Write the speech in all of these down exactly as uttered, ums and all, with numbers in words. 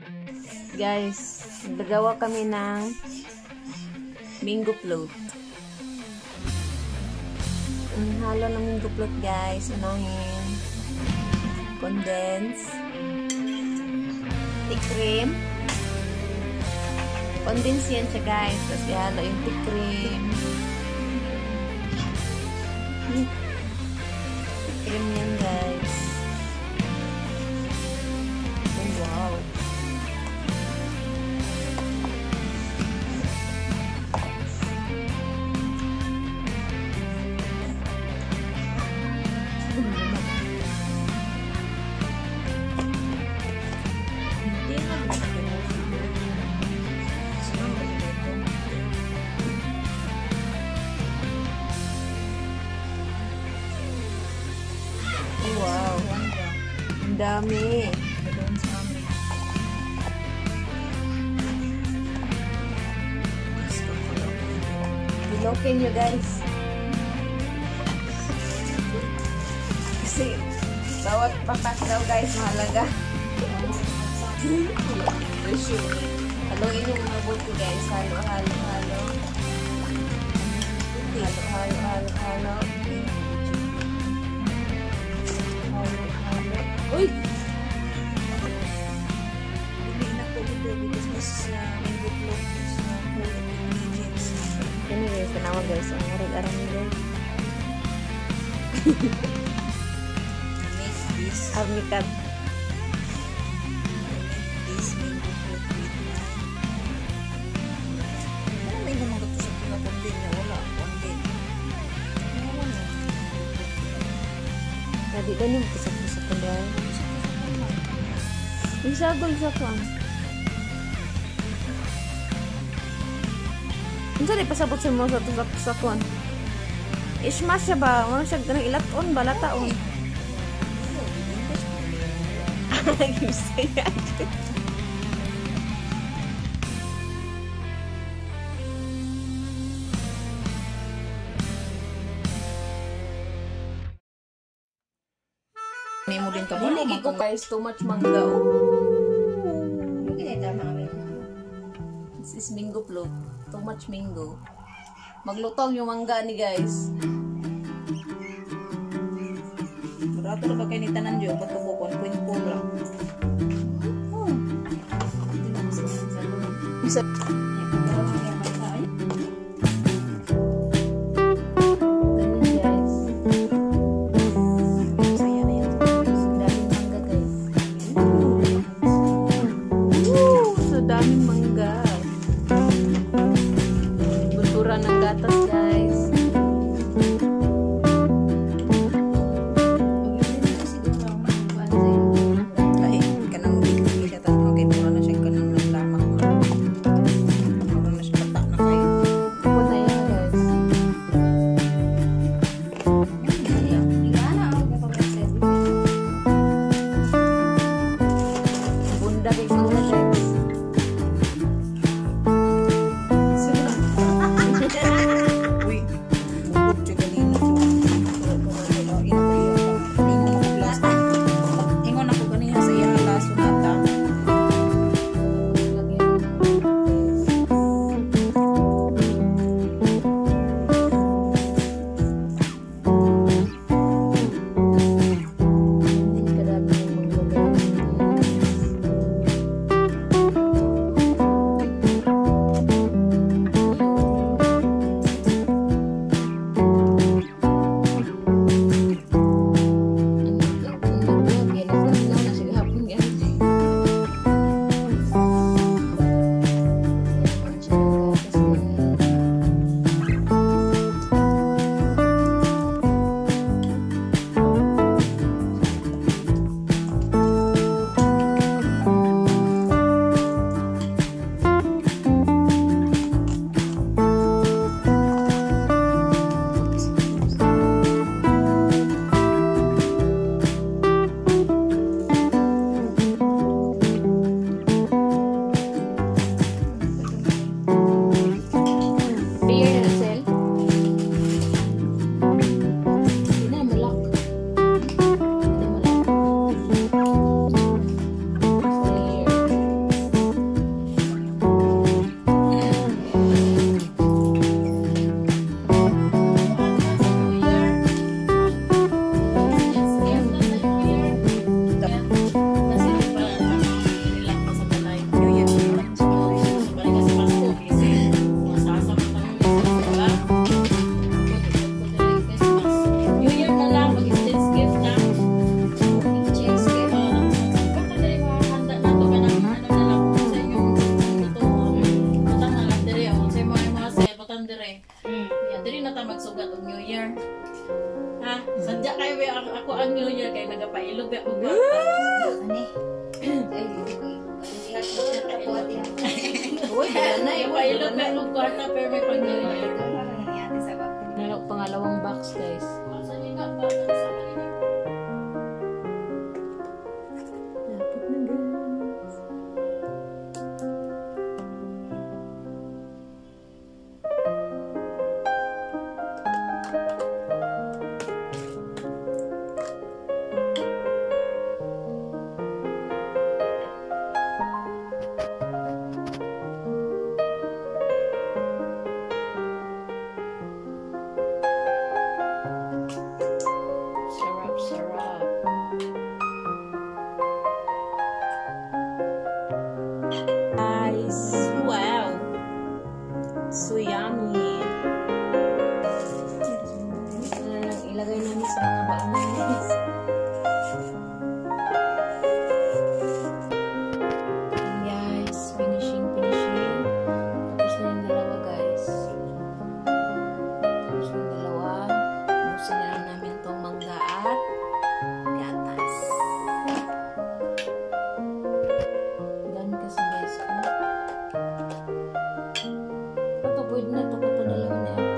Guys, nagawa kami ng mango float. Ang halo ng mango float, guys. Unahin. Condense. Thick cream. Condense yan siya, guys. Tapos ihalo yung thick cream. Thick cream yan, guys. Oh, wow. Wow. Ang dami. Bilokin nyo, guys. Kasi bawat patak daw, guys, mahalaga. Haluin yung mabuti, guys. Halo, halo, halo. Halo, halo, halo, halo. Uy! Hindi na po ito because mas mango float is full of ingredients. Anyway, tanawa guys. Ang arag-arang nila. Make this. Armikat. Make this mango float with wine. Ano may naman ito sa pinakondin niya? Wala. Kondin. Wala na. Tadi ba niyo pusak-pusak ko dahil? Isagol sa kwan. Ano saan ipasabot sa mo sa pusak-pusak kwan? Ismash siya ba? Ano siya ganang ilaton ba? Lataon? Nag-ibsay yan. Mo din ka mo ko guys, too much mangga. This is mango float. Too much mango. Maglutong yung mangga ni guys. Barato na ba kayo ni tanan dyan? Pagkabukon, point-po lang. Isa. Pilot may nung kwarta pero may pagdali. Nalok pangalawang box, guys. Lapit na, guys. Sarap, sarap. Guys, wow. So yummy. Ito na lang ilagay namin sa mga baanan, guys. And guys, finishing, finishing. Tapos na yung dalawa, guys. Tapos na yung dalawa. Busin na lang namin itong mangga at gatas. Dami kasi, guys. Ito, pwede na ito. Ito dalawa na ito.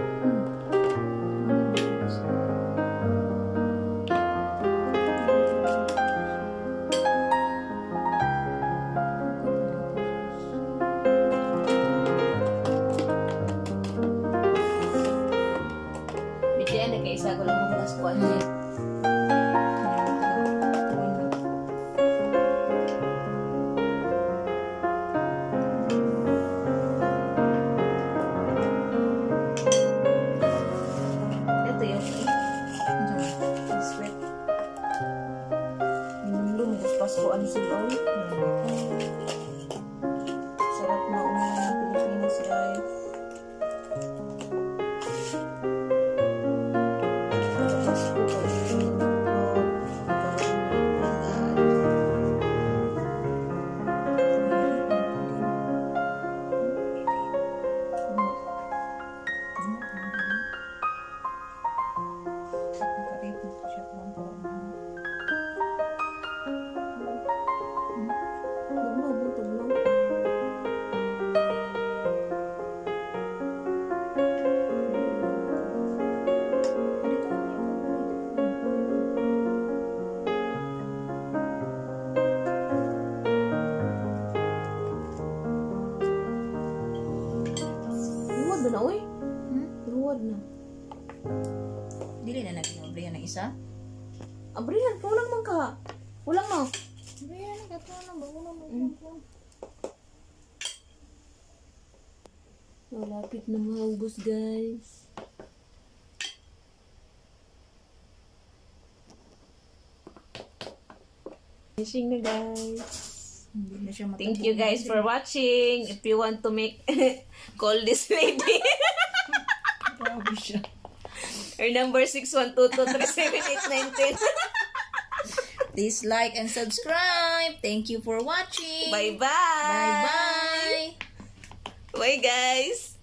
Bigyan na kaisa ko lang mga squad niya. Ito yung sweet. Lumabas Pasko ang siloy. Sarap na umulan ng Pilipinas, guys. Pasko pa rin. Luwad na, uy. Hmm? Luwad na. Dili na natin yung abrihan ng isa. Abrihan, kulang man ka. Kulang mo. Abrihan, gato na. Bago na mo. Malapit na maubos, guys. Finishing na, guys. Hindi na siya Thank you, guys, for watching. If you want to make, call this lady. Grabe siya. Her number six one two two three seven eight nine one zero. Please like and subscribe. Thank you for watching. Bye-bye. Bye-bye. Bye, guys.